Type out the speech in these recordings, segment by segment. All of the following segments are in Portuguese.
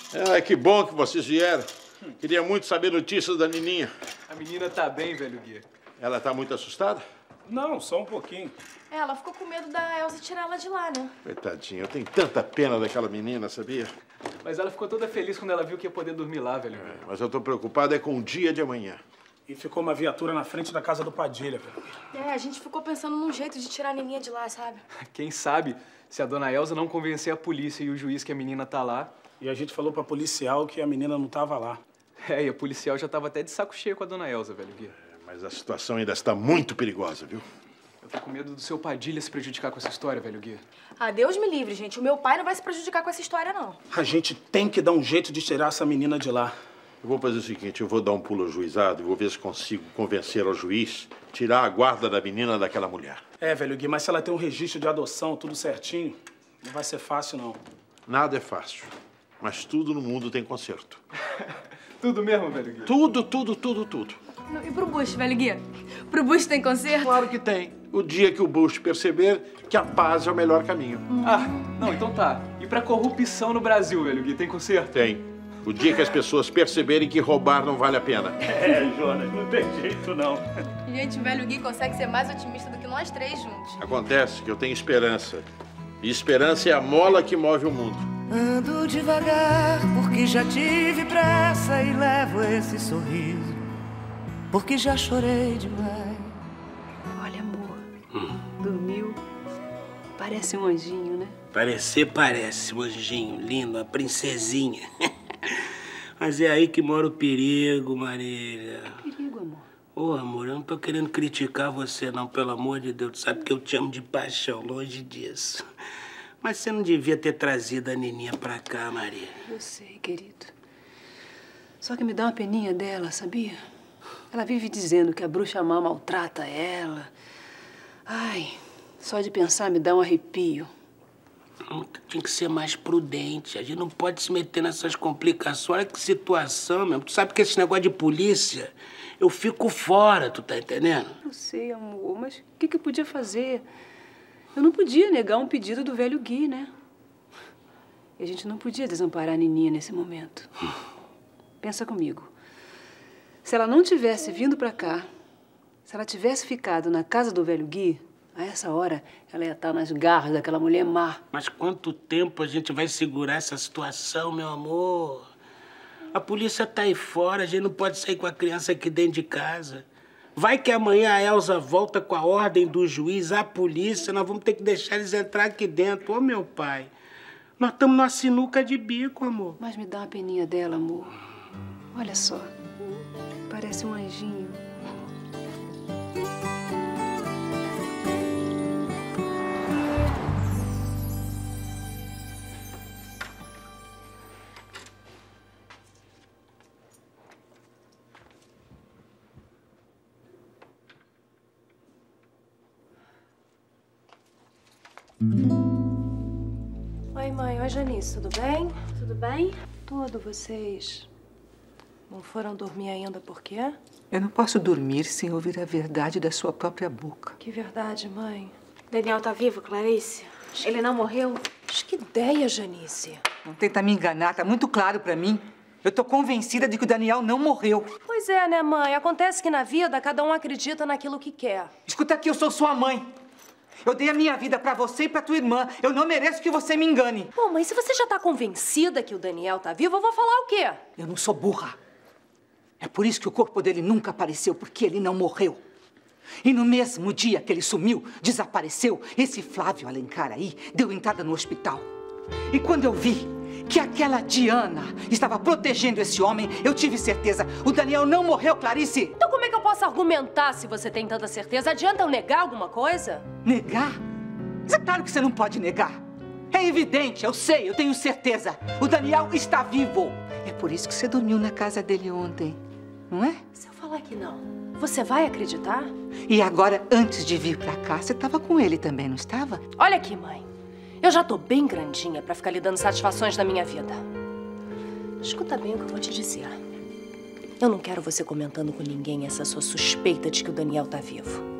Ah, que bom que vocês vieram. Queria muito saber notícias da Nininha. A menina tá bem, velho Gui. Ela tá muito assustada? Não, só um pouquinho. Ela ficou com medo da Elza tirar ela de lá, né? Coitadinha, eu tenho tanta pena daquela menina, sabia? Mas ela ficou toda feliz quando ela viu que ia poder dormir lá, velho Gui. Mas eu tô preocupado com o dia de amanhã. E ficou uma viatura na frente da casa do Padilha, velho. É, a gente ficou pensando num jeito de tirar a Nininha de lá, sabe? Quem sabe, se a dona Elza não convencer a polícia e o juiz que a menina tá lá... E a gente falou pra policial que a menina não tava lá. É, e a policial já tava até de saco cheio com a dona Elza, velho Gui. Mas a situação ainda está muito perigosa, viu? Eu tô com medo do seu Padilha se prejudicar com essa história, velho Gui. Ah, Deus me livre, gente. O meu pai não vai se prejudicar com essa história, não. A gente tem que dar um jeito de tirar essa menina de lá. Eu vou fazer o seguinte, eu vou dar um pulo ao juizado e vou ver se consigo convencer ao juiz tirar a guarda da menina daquela mulher. É, velho Gui, mas se ela tem um registro de adoção, tudo certinho, não vai ser fácil, não. Nada é fácil, mas tudo no mundo tem conserto. Tudo mesmo, velho Gui? Tudo. E pro Bush, velho Gui? Pro Bush tem conserto? Claro que tem. O dia que o Bush perceber que a paz é o melhor caminho. Ah, não, então tá. E pra corrupção no Brasil, velho Gui, tem conserto? Tem. O dia que as pessoas perceberem que roubar não vale a pena. É, Jonas, não tem jeito, não. Gente, o velho Gui consegue ser mais otimista do que nós três juntos. Acontece que eu tenho esperança. E esperança é a mola que move o mundo. Ando devagar porque já tive pressa e levo esse sorriso porque já chorei demais. Olha, amor, dormiu. Parece um anjinho, né? Parece um anjinho lindo, uma princesinha. Mas é aí que mora o perigo, Marília. Que perigo, amor? Ô, amor, eu não tô querendo criticar você, não, pelo amor de Deus. Tu sabe que eu te amo de paixão, longe disso. Mas você não devia ter trazido a Nininha pra cá, Maria. Eu sei, querido. Só que me dá uma peninha dela, sabia? Ela vive dizendo que a bruxa má maltrata ela. Ai, só de pensar me dá um arrepio. Tinha que ser mais prudente. A gente não pode se meter nessas complicações. Olha que situação, meu. Tu sabe que esse negócio de polícia, eu fico fora, tu tá entendendo? Eu sei, amor, mas o que eu podia fazer? Eu não podia negar um pedido do velho Gui, né? E a gente não podia desamparar a Nininha nesse momento. Pensa comigo. Se ela não tivesse vindo pra cá, se ela tivesse ficado na casa do velho Gui, a essa hora ela ia estar nas garras daquela mulher má. Mas quanto tempo a gente vai segurar essa situação, meu amor? A polícia tá aí fora, a gente não pode sair com a criança aqui dentro de casa. Vai que amanhã a Elza volta com a ordem do juiz, a polícia, nós vamos ter que deixar eles entrar aqui dentro. Ô, meu pai, nós estamos numa sinuca de bico, amor. Mas me dá uma peninha dela, amor. Olha só, parece um anjinho. Oi, mãe. Oi, Janice. Tudo bem? Tudo bem? Tudo, vocês. Não foram dormir ainda, por quê? Eu não posso dormir sem ouvir a verdade da sua própria boca. Que verdade, mãe? Daniel tá vivo, Clarice? Ele não morreu? Mas que ideia, Janice. Não tenta me enganar, tá muito claro pra mim. Eu tô convencida de que o Daniel não morreu. Pois é, né, mãe? Acontece que na vida cada um acredita naquilo que quer. Escuta aqui, eu sou sua mãe. Eu dei a minha vida pra você e pra tua irmã. Eu não mereço que você me engane. Bom, mas se você já tá convencida que o Daniel tá vivo, eu vou falar o quê? Eu não sou burra. É por isso que o corpo dele nunca apareceu, porque ele não morreu. E no mesmo dia que ele sumiu, desapareceu, esse Flávio Alencar aí deu entrada no hospital. E quando eu vi que aquela Diana estava protegendo esse homem, eu tive certeza. O Daniel não morreu, Clarice. Então como é que eu posso argumentar se você tem tanta certeza? Adianta eu negar alguma coisa? Negar? Mas é claro que você não pode negar. É evidente, eu sei, eu tenho certeza. O Daniel está vivo. É por isso que você dormiu na casa dele ontem, não é? Se eu falar que não, você vai acreditar? E agora, antes de vir pra cá, você estava com ele também, não estava? Olha aqui, mãe. Eu já tô bem grandinha pra ficar lhe dando satisfações na minha vida. Escuta bem o que eu vou te dizer. Eu não quero você comentando com ninguém essa sua suspeita de que o Daniel tá vivo.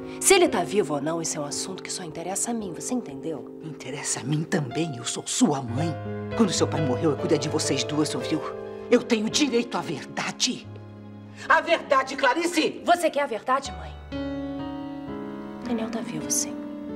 Se ele tá vivo ou não, esse é um assunto que só interessa a mim, você entendeu? Interessa a mim também, eu sou sua mãe. Quando seu pai morreu, eu cuidei de vocês duas, ouviu? Eu tenho direito à verdade. A verdade, Clarice! Você quer a verdade, mãe? Daniel tá vivo, sim.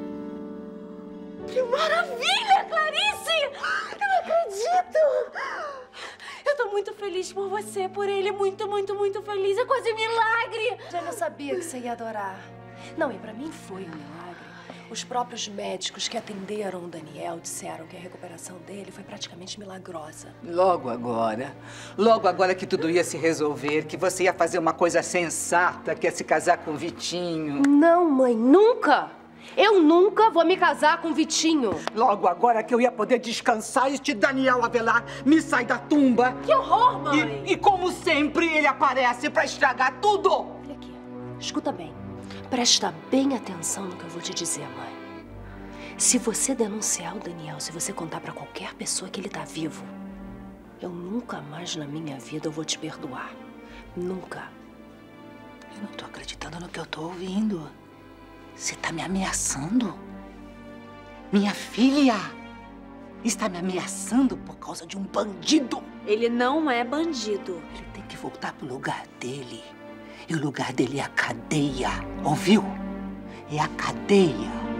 Que maravilha, Clarice! Eu não acredito! Eu tô muito feliz por você, por ele. Muito, muito, muito feliz. É quase um milagre! Já não sabia que você ia adorar. Não, e pra mim foi um milagre. Os próprios médicos que atenderam o Daniel disseram que a recuperação dele foi praticamente milagrosa. Logo agora que tudo ia se resolver, que você ia fazer uma coisa sensata, que ia se casar com o Vitinho. Não, mãe, nunca! Eu nunca vou me casar com o Vitinho. Logo agora que eu ia poder descansar e este Daniel Avelar me sai da tumba. Que horror, mãe! E como sempre, ele aparece pra estragar tudo. Olha aqui, escuta bem. Presta bem atenção no que eu vou te dizer, mãe. Se você denunciar o Daniel, se você contar pra qualquer pessoa que ele tá vivo, eu nunca mais na minha vida eu vou te perdoar. Nunca. Eu não tô acreditando no que eu tô ouvindo. Você tá me ameaçando? Minha filha está me ameaçando por causa de um bandido. Ele não é bandido. Ele tem que voltar pro lugar dele. E o lugar dele é a cadeia, ouviu? É a cadeia.